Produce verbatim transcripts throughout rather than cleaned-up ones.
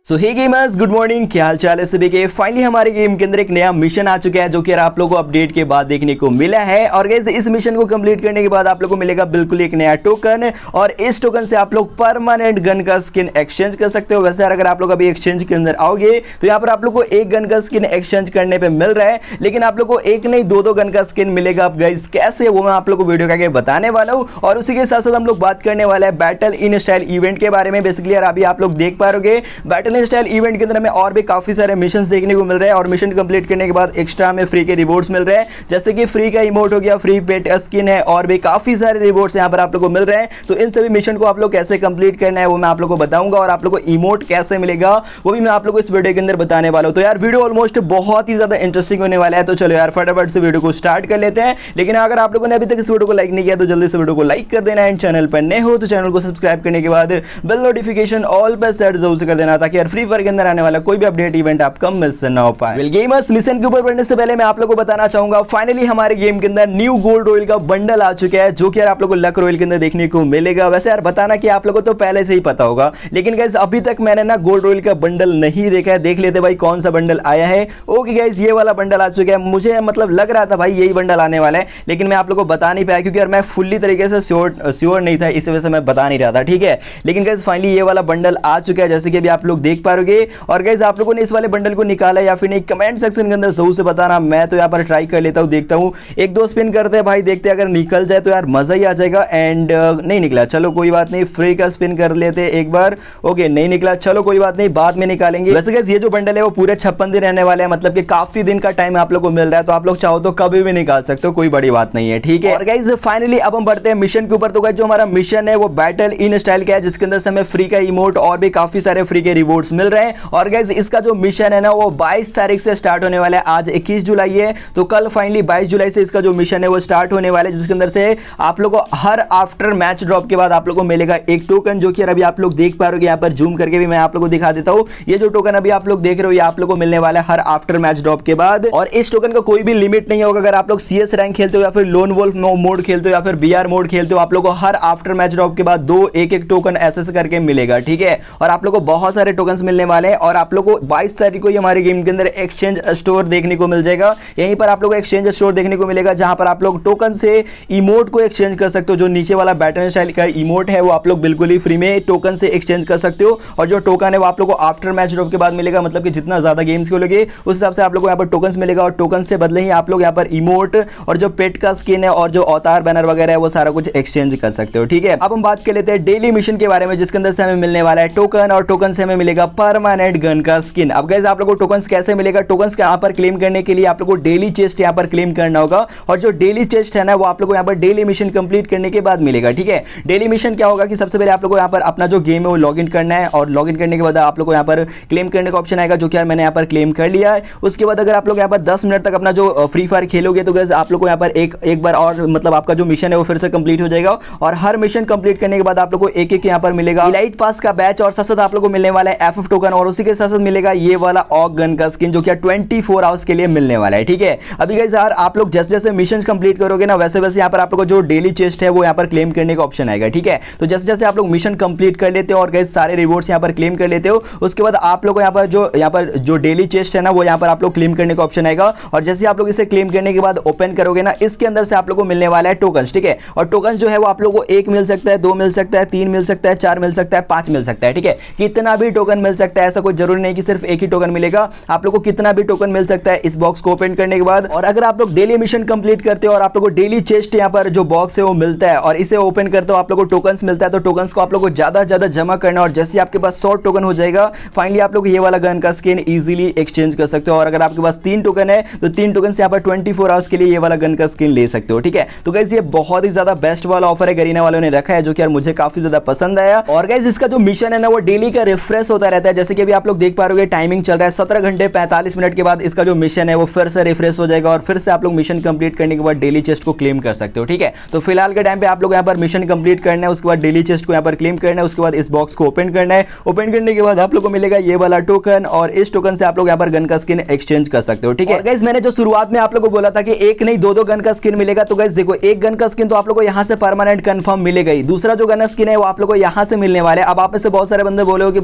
सो hey gamers, good morning. क्या हाल चाल है सभी के। फाइनली हमारे गेम के अंदर एक नया मिशन आ चुका है जो कि आप लोगों को अपडेट के बाद देखने को मिला है। और गाइस इस मिशन को कंप्लीट करने के बाद आप लोगों को मिलेगा बिल्कुल एक नया टोकन, और इस टोकन से आप लोग परमानेंट गन का स्किन एक्सचेंज कर सकते हो। वैसे यार अगर आप लोग अभी एक्सचेंज के अंदर आओगे तो यहाँ पर आप लोग को एक गन का स्किन एक्सचेंज करने पर मिल रहा है, लेकिन आप लोग को एक नहीं दो दो गन का स्किन मिलेगा। अब गाइस कैसे, वो मैं आप लोग को वीडियो के आगे बताने वाला हूँ। और उसी के साथ साथ हम लोग बात करने वाला है बैटल इन स्टाइल इवेंट के बारे में। बेसिकली यार अभी आप लोग देख पा रहे बैटल इन स्टाइल इवेंट के अंदर हमें और भी काफी सारे मिशंस देखने को मिल रहे हैं, और मिशन कंप्लीट करने के बाद एक्स्ट्रा हमें फ्री के रिवॉर्ड्स मिल रहे हैं, जैसे कि फ्री का इमोट हो गया, फ्री पेट स्किन है, और भी काफी सारे रिवॉर्ड्स यहां पर आप लोगों को मिल रहे हैं। तो इन सभी मिशन को आप लोग कैसे कंप्लीट करना है वो मैं आप लोगों को बताऊंगा, और आप लोगों को इमोट कैसे मिलेगा वो भी मैं आप लोगों को इस वीडियो के अंदर बताने वाला हूं। तो यार वीडियो ऑलमोस्ट बहुत ही ज्यादा इंटरेस्टिंग होने वाला है। तो चलो यार फटाफट से वीडियो को स्टार्ट कर लेते हैं। लेकिन अगर आप लोगों ने अभी तक इस वीडियो को लाइक नहीं किया तो जल्दी से वीडियो को लाइक कर देना, एंड चैनल पर नए हो तो चैनल को सब्सक्राइब करने के बाद बेल नोटिफिकेशन ऑल पर सेट जरूर से कर देना, ताकि यार फ्री फायर के अंदर आने वाला कोई भी अपडेट इवेंट आपका मिस ना हो पाए। वेल गेमर्स, मिशन के ऊपर बढ़ने से पहले मैं आप लोगों को बताना चाहूंगा, फाइनली हमारे गेम के अंदर न्यू गोल्ड रॉयल का बंडल आ चुका है, जो कि यार आप लोगों को लक रॉयल के अंदर देखने को मिलेगा। वैसे यार बताना कि आप लोगों को तो पहले से ही पता होगा, लेकिन गाइस अभी तक मैंने ना गोल्ड रॉयल का बंडल नहीं देखा है। देख लेते भाई कौन सा बंडल आया है। ओके गाइस, ये वाला बंडल आ चुका है। मुझे मतलब लग रहा था भाई यही बंडल आने वाला है, लेकिन मैं आप लोगों को बता नहीं पाया क्योंकि यार मैं फुल्ली तरीके से श्योर श्योर नहीं था, इस वजह से मैं बता नहीं रहा था। ठीक है, लेकिन गाइस फाइनली ये वाला बंडल आ चुका है, जैसे कि अभी आप लोग देख पा रहे। और गाइस आप लोगों ने इस वाले बंडल को निकाला या फिर नहीं, कमेंट सेक्शन के अंदर जरूर से बताना। मैं तो यहाँ पर ट्राई कर लेता हूँ, देखता हूँ, एक दो स्पिन करते हैं भाई, देखते हैं अगर निकल जाए तो यार मजा ही आ जाएगा। एंड नहीं निकला, चलो कोई बात नहीं, फ्री का स्पिन कर लेते हैं एक बार। ओके नहीं निकला, चलो कोई बात नहीं, बाद में निकालेंगे। वैसे गाइस ये जो बंडल है वो पूरे छप्पन दिन रहने वाले हैं, मतलब कि काफी दिन का टाइम आप लोग को मिल रहा है, तो आप लोग चाहो तो कभी भी निकाल सकते हो, कोई बड़ी बात नहीं है। ठीक है, और गाइस फाइनली अब हम बढ़ते हैं मिशन के ऊपर। तो गाइस जो हमारा मिशन है वो बैटल इन स्टाइल का है, जिसके अंदर से हमें फ्री का इमोट और भी काफी सारे फ्री के रिवॉर्ड्स मिल रहे हैं। और गाइस इसका जो मिशन है ना वो बाईस तारीख से स्टार्ट होने वाला है। आज इक्कीस जुलाई है, तो कल फाइनली बाईस जुलाई से इसका जो मिशन है वो स्टार्ट होने वाला है, जिसके अंदर से आप लोगों को हर आफ्टर मैच ड्रॉप के बाद आप लोगों को मिलेगा एक टोकन, जो कि अभी आप लोग देख पा रहे हो। यहाँ पर जूम करके भी मैं आप लोगों को दिखा देता हूं। ये जो टोकन अभी आप लोग देख रहे हो ये आप लोगों को मिलने वाला है हर आफ्टर मैच ड्रॉप के बाद, और इस टोकन का कोई भी लिमिट नहीं होगा। अगर आप लोग सीएस रैंक खेलते हो या फिर लोन वोल्फ मोड खेलते हो या फिर बीआर मोड खेलते हो, आप लोगों को हर आफ्टर मैच ड्रॉप के बाद दो एक एक टोकन ऐसे करके मिलेगा। ठीक है, और आप लोगों को बहुत सारे टोकन मिलने वाले हैं, और आप लोगों को बाईस तारीख को हमारे गेम के अंदर एक्सचेंज स्टोर देखने को मिल जाएगा। यहीं पर आप लोगों को एक्सचेंज स्टोर देखने को मिलेगा, जहां पर आप लोग टोकन से इमोट को एक्सचेंज कर सकते हो। जो नीचे वाला बैटल स्टाइल का इमोट है वो आप लोग बिल्कुल ही फ्री में टोकन से एक्सचेंज कर सकते हो, और जो टोकन है वो आप लोग को आफ्टर मैच ड्रॉप के बाद मिलेगा। मतलब कि जितना ज्यादा गेम्स खेलोगे उस हिसाब से आप लोग को यहाँ पर टोकन मिलेगा, और टोकन से बदले ही आप लोग यहाँ पर इमोट और जो पेट का स्किन है और जो अवतार बैनर वगैरह है वो सारा कुछ एक्सचेंज कर सकते हो। ठीक है, अब हम बात कर लेते हैं डेली मिशन के बारे में, जिसके अंदर से हमें मिलने वाला है टोकन, और टोकन से हमें मिलेगा परमानेंट गन का स्किन। अब गाइस आप लोगों को टोकन कैसे मिलेगा, टोकन यहाँ पर क्लेम करने के लिए आप लोगों को डेली चेस्ट यहाँ पर क्लेम करना होगा, और जो डेली चेस्ट है ना वो आप लोगों को यहाँ पर डेली मिशन कंप्लीट करने के बाद मिलेगा। ठीक है, डेली मिशन क्या होगा कि सबसे पहले आप लोगों को यहाँ पर अपना जो गेम है वो लॉगिन करना है, और लॉगिन करने के बाद आप लोगों को यहाँ पर क्लेम करने का ऑप्शन आएगा, जो कि यार मैंने यहाँ पर क्लेम कर लिया है। उसके बाद अगर आप लोग यहाँ पर दस मिनट तक अपना जो फ्री फायर खेलोगे तो गाइस आप लोग को यहाँ पर एक एक बार और मतलब आपका जो मिशन है वो फिर से कंप्लीट हो जाएगा, और हर मिशन कंप्लीट करने के बाद आप लोग को एक एक यहाँ पर मिलेगा इलाइट पास का बैच, और साथ साथ आप लोग को मिलने वाला है एफ टोकन, और उसी के साथ साथ मिलेगा ये वाला ऑग गन का स्किन, जो कि ट्वेंटी फोर आवर्स के लिए मिलने वाला है। ठीक है, अभी गाइस यार आप लोग जैसे जैसे मिशन कंप्लीट करोगे ना वैसे वैसे यहाँ पर आप लोग को जो डेली चेस्ट है वो यहाँ पर क्लेम करने का ऑप्शन आएगा। ठीक है, तो जैसे जैसे आप लोग मिशन कंप्लीट कर लेते हो और गाइस सारे रिवॉर्ड्स यहाँ पर क्लेम कर लेते हो, उसके बाद आप लोग को यहाँ पर जो यहाँ पर जो डेली चेस्ट है ना वो यहाँ पर आप लोग क्लेम करने का ऑप्शन आएगा, और जैसे आप लोग इसे क्लेम करने के बाद ओपन करोगे ना इसके अंदर से आप लोग को मिलने वाला है टोकन। ठीक है, और टोकन जो है वो आप लोग को एक मिल सकता है, दो मिल सकता है, तीन मिल सकता है, चार मिल सकता है, पांच मिल सकता है। ठीक है, कितना भी टोकन मिल सकता है, ऐसा कोई जरूरी नहीं कि सिर्फ एक ही टोकन मिलेगा, आप लोग को कितना भी टोकन मिल सकता है इस बॉक्स को ओपन करने के बाद। और अगर आप लोग डेली मिशन कंप्लीट करते हो और आप लोग को डेली चेस्ट यहाँ पर जो बॉक्स है वो मिलता है, और इसे ओपन करते हो आप लोग को टोकन मिलता है, तो टोकन को आप लोग को ज्यादा ज्यादा जमा करना, और जैसे आपके पास सौ टोकन हो जाएगा फाइनली आप लोग ये वाला गन का स्किन इजीली एक्सचेंज कर सकते हो। और अगर आपके पास तीन टोकन है तो तीन टोकन से यहाँ पर ट्वेंटी फोर आवर्स के लिए ये वाला गन का स्किन ले सकते हो। ठीक है, तो गाइस ये बहुत ही ज्यादा बेस्ट वाला ऑफर है, गरीना वालों ने रखा है, जो कि यार मुझे काफी ज्यादा पसंद आया। और गाइस इसका जो मिशन है ना वो डेली का रिफ्रेश होता रहता है, जैसे कि अभी आप लोग देख पा रहे हो टाइमिंग चल रहा है सत्रह घंटे पैंतालीस मिनट के बाद इसका जो मिशन है वो फिर से रिफ्रेश हो जाएगा, और फिर से आप लोग मिशन कंप्लीट करने के बाद डेली चेस्ट को क्लेम कर सकते हो। ठीक है, तो फिलहाल के टाइम पे आप लोग यहाँ पर मिशन कंप्लीट करना है, उसके बाद डेली चेस्ट को यहाँ पर क्लेम करना है, उसके बाद इस बॉक्स को ओपन करना है। ओपन करने के बाद आप लोग को मिलेगा ये वाला टोकन, और इस टोकन से आप लोग यहाँ पर गन का स्किन एक्सचेंज कर सकते हो। ठीक है, गाइस मैंने जो शुरुआत में आप लोगों को बोला था कि एक नहीं दो दो गन का स्किन मिलेगा, तो गाइस देखो एक गन का स्किन तो आप लोग को यहाँ से परमानेंट कंफर्म मिलेगा ही, दूसरा जो गन स्किन है वो आप लोग को यहाँ से मिलने वाला है। अब आप में से बहुत सारे बंदे बोले हो कि भाई ये तो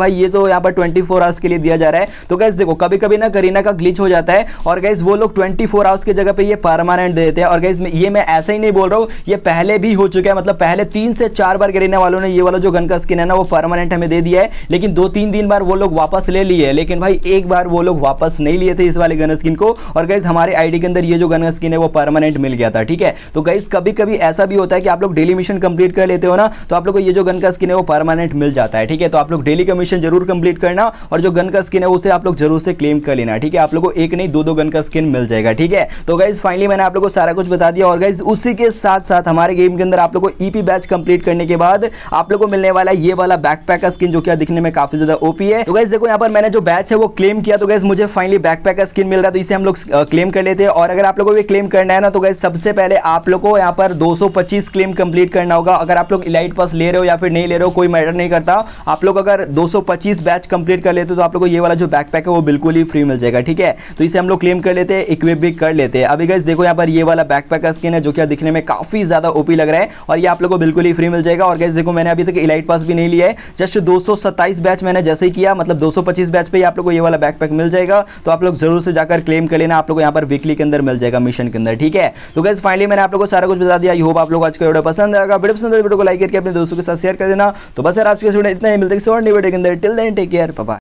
यहाँ पर ट्वेंटी फोर आवर्स के लिए दिया जा रहा है। तो गाइस देखो कभी कभी ना करीना का ग्लिच हो जाता है और गाइस वो लोग ट्वेंटी फोर आवर्स की जगह पे ये परमानेंट दे देते हैं। और गाइस ये मैं ऐसा ही नहीं बोल रहा हूँ, ये पहले भी हो चुका है, मतलब पहले तीन से चार बार करीना वालों ने ये वाला जो गन का स्किन है ना वो परमानेंट हमें दे दिया है, लेकिन दो तीन दिन बार वो लोग वापस ले लिए, लेकिन भाई एक बार वो लोग वापस नहीं लिए थे इस वाले गन स्किन को। और गाइस हमारे आईडी के अंदर ये जो गन स्किन है वो परमानेंट मिल गया था, ठीक है। तो गाइस कभी कभी ऐसा भी होता है कि आप लोग डेली मिशन कंप्लीट कर लेते हो ना, तो आप लोग को ये जो गन का स्किन है वो परमानेंट मिल जाता है, ठीक है। तो आप लोग डेली का मिशन जरूर कंप्लीट करना और जो गन का स्किन है उसे आप लोग जरूर से क्लेम कर लेना, ठीक है। आप लोग को एक नहीं दो दो गन का स्किन मिल जाएगा, ठीक है। तो गाइस फाइनली मैंने आप लोग को सारा कुछ बता दिया। और गाइस उसी के साथ साथ हमारे गेम के अंदर आप लोग को ईपी बैच कंप्लीट करने के बाद आप लोग को मिलने वाला है ये वाला बैकपैक का स्किन, जो कि दिखने में काफी ज्यादा ओपी है। तो गाइस देखो यहाँ पर मैंने जो बैच है वो क्लेम किया, तो गाइस मुझे फाइनली बैकपैक का स्किन मिल रहा है, तो इसे हम लोग क्लेम कर लेते हैं। और अगर आप लोगों को भी क्लेम करना है ना, तो गाइस सबसे पहले आप लोग को यहाँ पर दो सौ पच्चीस क्लेम कंप्लीट करना होगा। अगर आप लोग इलाइट पास ले रहे हो या फिर नहीं ले रहे हो कोई मैटर नहीं करता, आप लोग अगर दो सौ पच्चीस बैच कंप्लीट कर लेते हो तो आप लोग को ये वाला जो बैकपैक है वो बिल्कुल ही फ्री मिल जाएगा, ठीक है। तो इसे हम लोग क्लेम कर लेते हैं, इक्विप भी कर लेते हैं। अभी गाइस देखो यहाँ पर ये वाला बैकपैक का स्किन है जो कि दिखने में काफी ज्यादा ओपी लग रहा है और ये आप लोग को बिल्कुल ही फ्री मिल जाएगा। और गाइस देखो मैंने अभी तक इलाइट पास भी नहीं लिया है, जस्ट दो सौ सत्ताईस बैच मैंने जैसे ही किया, मतलब दो सौ पच्चीस बैच पे ही आप लोग को ये वाला बैकपैक मिल जाएगा। तो आप लोग जरूर से जाकर क्लेम कर लेना, आप लोग को यहाँ पर वीकली के अंदर मिल जाएगा मिशन के अंदर, ठीक है। तो गाइस फाइनली मैंने आप लोग को सारा कुछ बता दिया। आई होप आप लोग आज का वीडियो पसंद आएगा। वीडियो पसंद है वीडियो को लाइक करके अपने दोस्तों के साथ शेयर कर देना। तो बस यार आज के वीडियो इतना ही, मिलते हैं और नई वीडियो के अंदर। Till then take care, bye bye.